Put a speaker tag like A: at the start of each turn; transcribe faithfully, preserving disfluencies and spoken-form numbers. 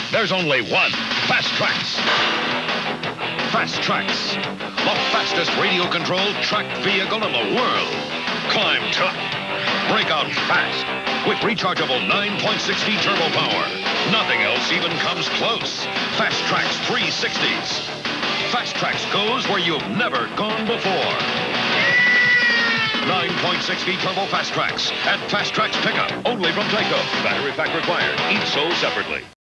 A: There's only one. Fast Traxx. Fast Traxx. The fastest radio-controlled tracked vehicle in the world. Climb tough. Break out fast. With rechargeable nine point six T turbo power. Nothing else even comes close. Fast Traxx three sixties. Fast Traxx goes where you've never gone before. nine point six T turbo Fast Traxx at Fast Traxx pickup. Only from Tyco. Battery pack required. Each sold separately.